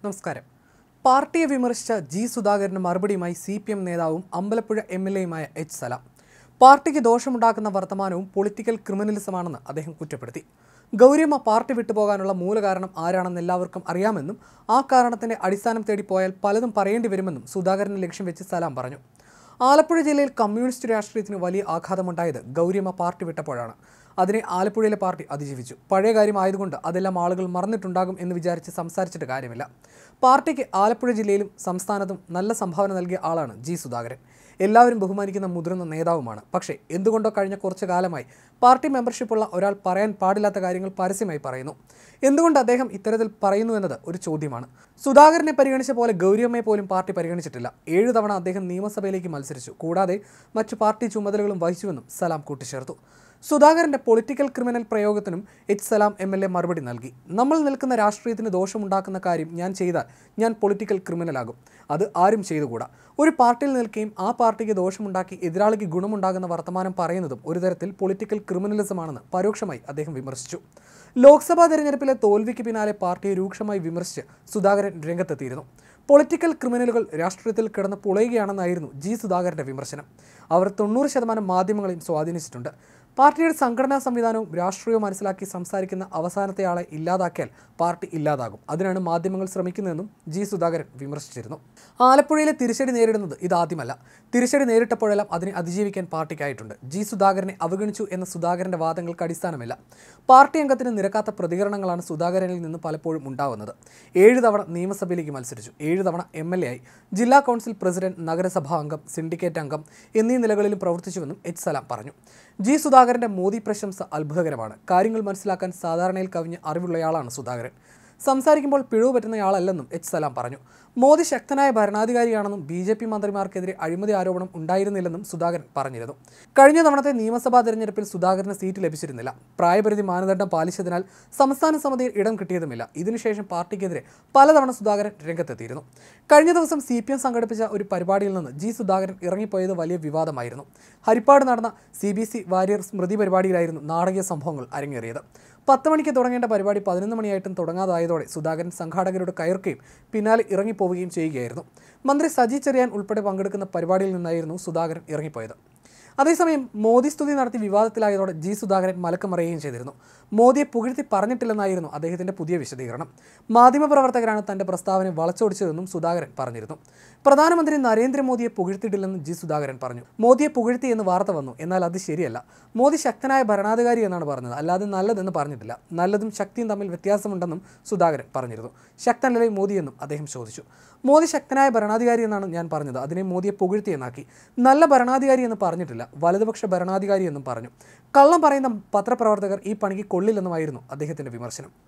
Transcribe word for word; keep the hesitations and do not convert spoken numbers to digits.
നമസ്കാരം. പാർട്ടിയെ വിമർശിച്ച ജി സുധാകരന് മറുപടിയുമായി സി പി എം നേതാവും അമ്പലപ്പുഴ എം എൽ എയുമായ എച്ച് സലാം. പാർട്ടിക്ക് ദോഷമുണ്ടാക്കുന്ന വർത്തമാനവും പൊളിറ്റിക്കൽ ക്രിമിനലിസമാണെന്ന് അദ്ദേഹം കുറ്റപ്പെടുത്തി. ഗൗരിയമ്മ പാർട്ടി വിട്ടുപോകാനുള്ള മൂലകാരണം ആരാണെന്ന് എല്ലാവർക്കും അറിയാമെന്നും ആ കാരണത്തിന്റെ അടിസ്ഥാനം തേടിപ്പോയാൽ പലതും പറയേണ്ടി വരുമെന്നും സുധാകരനെ ലക്ഷ്യം വെച്ച് സലാം പറഞ്ഞു. ആലപ്പുഴ ജില്ലയിൽ കമ്മ്യൂണിസ്റ്റ് രാഷ്ട്രീയത്തിന് വലിയ ആഘാതമുണ്ടായത് ഗൗരിയമ്മ പാർട്ടി വിട്ടപ്പോഴാണ്. അതിനെ ആലപ്പുഴയിലെ പാർട്ടി അതിജീവിച്ചു. പഴയ കാര്യമായതുകൊണ്ട് അതെല്ലാം ആളുകൾ മറന്നിട്ടുണ്ടാകും എന്ന് വിചാരിച്ച് സംസാരിച്ചിട്ട് കാര്യമില്ല. പാർട്ടിക്ക് ആലപ്പുഴ ജില്ലയിലും സംസ്ഥാനത്തും നല്ല സംഭാവന നൽകിയ ആളാണ് ജി സുധാകരൻ. എല്ലാവരും ബഹുമാനിക്കുന്ന മുതിർന്ന നേതാവുമാണ്. പക്ഷേ എന്തുകൊണ്ടോ കഴിഞ്ഞ കുറച്ചു കാലമായി പാർട്ടി മെമ്പർഷിപ്പുള്ള ഒരാൾ പറയാൻ പാടില്ലാത്ത കാര്യങ്ങൾ പരസ്യമായി പറയുന്നു. എന്തുകൊണ്ട് അദ്ദേഹം ഇത്തരത്തിൽ പറയുന്നു എന്നത് ഒരു ചോദ്യമാണ്. സുധാകരനെ പരിഗണിച്ച പോലെ ഗൗരിയമ്മയെ പോലും പാർട്ടി പരിഗണിച്ചിട്ടില്ല. ഏഴു തവണ അദ്ദേഹം നിയമസഭയിലേക്ക് മത്സരിച്ചു. കൂടാതെ മറ്റു പാർട്ടി ചുമതലകളും വഹിച്ചുവെന്നും സലാം കൂട്ടിച്ചേർത്തു. സുധാകരന്റെ പൊളിറ്റിക്കൽ ക്രിമിനൽ പ്രയോഗത്തിനും H Salam M L A മറുപടി നൽകി. നമ്മൾ നിൽക്കുന്ന രാഷ്ട്രീയത്തിന് ദോഷമുണ്ടാക്കുന്ന കാര്യം ഞാൻ ചെയ്താൽ ഞാൻ പൊളിറ്റിക്കൽ ക്രിമിനലാകും. അത് ആരും ചെയ്തുകൂടാ. ഒരു പാർട്ടിയിൽ നിൽക്കുകയും ആ പാർട്ടിക്ക് ദോഷമുണ്ടാക്കി എതിരാളിക്ക് ഗുണമുണ്ടാകുന്ന വർത്തമാനം പറയുന്നതും ഒരു തരത്തിൽ പൊളിറ്റിക്കൽ ക്രിമിനലിസമാണെന്ന് പരോക്ഷമായി അദ്ദേഹം വിമർശിച്ചു. ലോക്സഭാ തെരഞ്ഞെടുപ്പിലെ തോൽവിക്ക് പിന്നാലെ പാർട്ടിയെ രൂക്ഷമായി വിമർശിച്ച് സുധാകരൻ രംഗത്തെത്തിയിരുന്നു. പൊളിറ്റിക്കൽ ക്രിമിനലുകൾ രാഷ്ട്രീയത്തിൽ കിടന്ന് പുളയുകയാണെന്നായിരുന്നു ജി സുധാകരന്റെ വിമർശനം. അവർ തൊണ്ണൂറ് ശതമാനം മാധ്യമങ്ങളെയും സ്വാധീനിച്ചിട്ടുണ്ട്. പാർട്ടിയുടെ സംഘടനാ സംവിധാനവും രാഷ്ട്രീയവും മനസ്സിലാക്കി സംസാരിക്കുന്ന അവസാനത്തെ ആളെ ഇല്ലാതാക്കിയാൽ പാർട്ടി ഇല്ലാതാകും. അതിനാണ് മാധ്യമങ്ങൾ ശ്രമിക്കുന്നതെന്നും ജി സുധാകരൻ വിമർശിച്ചിരുന്നു. ആലപ്പുഴയിലെ തിരിച്ചടി നേരിടുന്നത് ഇതാദ്യമല്ല. തിരിച്ചടി നേരിട്ടപ്പോഴെല്ലാം അതിനെ അതിജീവിക്കാൻ പാർട്ടിക്കായിട്ടുണ്ട്. ജി സുധാകരനെ അവഗണിച്ചു എന്ന സുധാകരന്റെ വാദങ്ങൾക്ക് അടിസ്ഥാനമില്ല. പാർട്ടി അംഗത്തിന് നിരക്കാത്ത പ്രതികരണങ്ങളാണ് സുധാകരനിൽ നിന്ന് പലപ്പോഴും ഉണ്ടാവുന്നത്. ഏഴ് തവണ നിയമസഭയിലേക്ക് മത്സരിച്ചു. ഏഴ് തവണ എം എൽ എ ആയി. ജില്ലാ കൗൺസിൽ പ്രസിഡന്റ്, നഗരസഭാ അംഗം, സിൻഡിക്കേറ്റ് അംഗം എന്നീ നിലകളിലും പ്രവർത്തിച്ചുവെന്നും എച്ച് സലാം പറഞ്ഞു. ജി സുധാകരന്റെ മോദി പ്രശംസ അത്ഭുതകരമാണ്. കാര്യങ്ങൾ മനസ്സിലാക്കാൻ സാധാരണയിൽ കവിഞ്ഞ് അറിവുള്ളയാളാണ് സുധാകരൻ. സംസാരിക്കുമ്പോൾ പിഴവ് പറ്റുന്നയാളല്ലെന്നും എച്ച് സലാം പറഞ്ഞു. മോദി ശക്തനായ ഭരണാധികാരിയാണെന്നും ബി ജെ പി മന്ത്രിമാർക്കെതിരെ അഴിമതി ആരോപണം ഉണ്ടായിരുന്നില്ലെന്നും സുധാകരൻ പറഞ്ഞിരുന്നു. കഴിഞ്ഞ തവണത്തെ നിയമസഭാ തെരഞ്ഞെടുപ്പിൽ സുധാകരന് സീറ്റ് ലഭിച്ചിരുന്നില്ല. പ്രായപരിധി മാനദണ്ഡം പാലിച്ചതിനാൽ സംസ്ഥാന സമിതിയിൽ ഇടം കിട്ടിയതുമില്ല. ഇതിനുശേഷം പാർട്ടിക്കെതിരെ പലതവണ സുധാകരൻ രംഗത്തെത്തിയിരുന്നു. കഴിഞ്ഞ ദിവസം സി പി എം സംഘടിപ്പിച്ച ഒരു പരിപാടിയിൽ നിന്ന് ജി സുധാകരൻ ഇറങ്ങിപ്പോയത് വലിയ വിവാദമായിരുന്നു. ഹരിപ്പാട് നടന്ന സി ബി സി വാര്യർ സ്മൃതി പരിപാടിയിലായിരുന്നു നാടകീയ സംഭവങ്ങൾ അരങ്ങേറിയത്. പത്ത് മണിക്ക് തുടങ്ങേണ്ട പരിപാടി പതിനൊന്ന് മണിയായിട്ടും തുടങ്ങാതായതോടെ സുധാകരൻ സംഘാടകരോട് കയർക്കുകയും പിന്നാലെ ഇറങ്ങിപ്പോവുകയും ചെയ്യുകയായിരുന്നു. മന്ത്രി സജി ചെറിയാൻ ഉൾപ്പെടെ പങ്കെടുക്കുന്ന പരിപാടിയിൽ നിന്നായിരുന്നു സുധാകരൻ ഇറങ്ങിപ്പോയത്. അതേസമയം മോദി സ്തുതി നടത്തി വിവാദത്തിലായതോടെ ജി സുധാകരൻ മലക്കം മറിയുകയും ചെയ്തിരുന്നു. മോദിയെ പുകഴ്ത്തി പറഞ്ഞിട്ടില്ലെന്നായിരുന്നു അദ്ദേഹത്തിന്റെ പുതിയ വിശദീകരണം. മാധ്യമപ്രവർത്തകരാണ് തന്റെ പ്രസ്താവന വളച്ചൊടിച്ചതെന്നും സുധാകരൻ പറഞ്ഞിരുന്നു. പ്രധാനമന്ത്രി നരേന്ദ്രമോദിയെ പുകഴ്ത്തിയിട്ടില്ലെന്ന് ജി സുധാകരൻ പറഞ്ഞു. മോദിയെ പുകഴ്ത്തി എന്ന് വാർത്ത വന്നു. എന്നാൽ അത് ശരിയല്ല. മോദി ശക്തനായ ഭരണാധികാരി എന്നാണ് പറഞ്ഞത്, അല്ലാതെ നല്ലതെന്ന് പറഞ്ഞിട്ടില്ല. നല്ലതും ശക്തിയും തമ്മിൽ വ്യത്യാസമുണ്ടെന്നും സുധാകരൻ പറഞ്ഞിരുന്നു. ശക്തനല്ലേ മോദി എന്നും അദ്ദേഹം ചോദിച്ചു. മോദി ശക്തനായ ഭരണാധികാരി എന്നാണ് ഞാൻ പറഞ്ഞത്. അതിനെ മോദിയെ പുകഴ്ത്തി എന്നാക്കി. നല്ല ഭരണാധികാരി എന്ന് പറഞ്ഞിട്ടില്ല, വലതുപക്ഷ ഭരണാധികാരി എന്നും പറഞ്ഞു. കള്ളം പറയുന്ന പത്രപ്രവർത്തകർ ഈ പണിക്ക് കൊള്ളില്ലെന്നുമായിരുന്നു അദ്ദേഹത്തിന്റെ വിമർശനം.